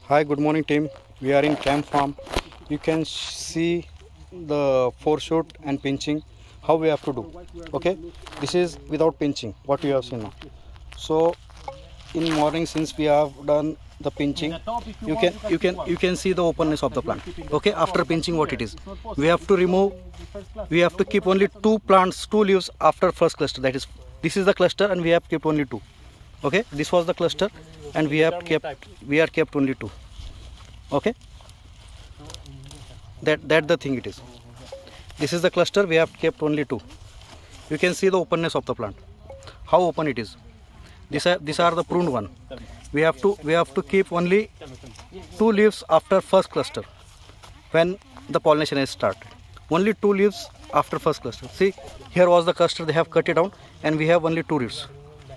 Hi, good morning team. We are in Camp Farm. You can see the foreshoot and pinching, how we have to do. Okay, this is without pinching, what you have seen now. So in morning, since we have done the pinching, you can see the openness of the plant. Okay, after pinching, what it is, we have to keep only two leaves after first cluster. That is, this is the cluster and we have kept only two. Okay, this was the cluster and we are kept only two. Okay, that the thing it is. This is the cluster, we have kept only two. You can see the openness of the plant, how open it is. These are the pruned one. We have to keep only two leaves after first cluster when the pollination is started. Only two leaves after first cluster. See, here was the cluster, they have cut it down and we have only two leaves.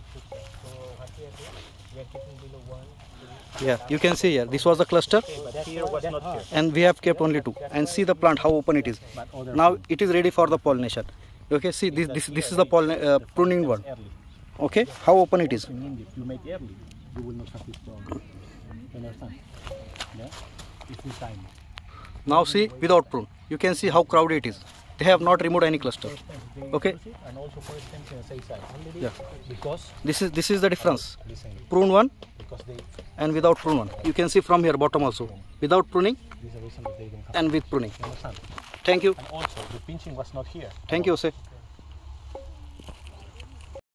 Yeah, you can see here, this was the cluster and we have kept only two. And see the plant, how open it is. Now it is ready for the pollination. Okay, see this is the pruning one. Okay, how open it is. If you make early, you will not have this problem. You understand? Yeah? It's this time. Now see, without prune, you can see how crowded it is. They have not removed any cluster. Okay. And also for extension, side. Yeah. Because this is the difference. Prune one and without prune one. You can see from here bottom also. Without pruning and with pruning. Understand? Thank you. And also the pinching was not here. Thank you, sir.